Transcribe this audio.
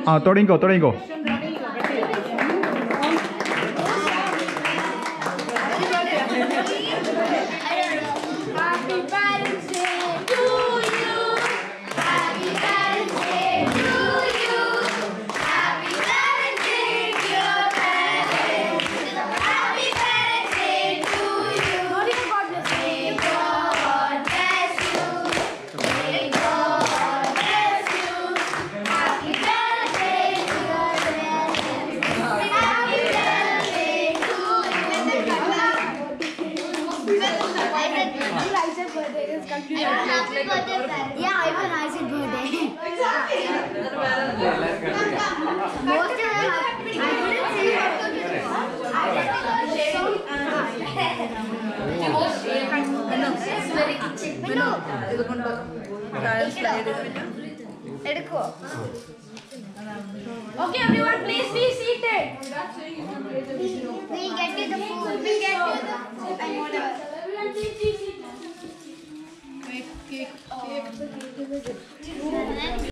തുടങ്ങിക്കോ തുടങ്ങിക്കോ. Happy birthday. Yeah, even I said birthday. Exactly. Most of them I didn't say Okay, everyone, please be seated. we'll get you the food. We'll get you the and whatever. Everyone, please be seated. Cake.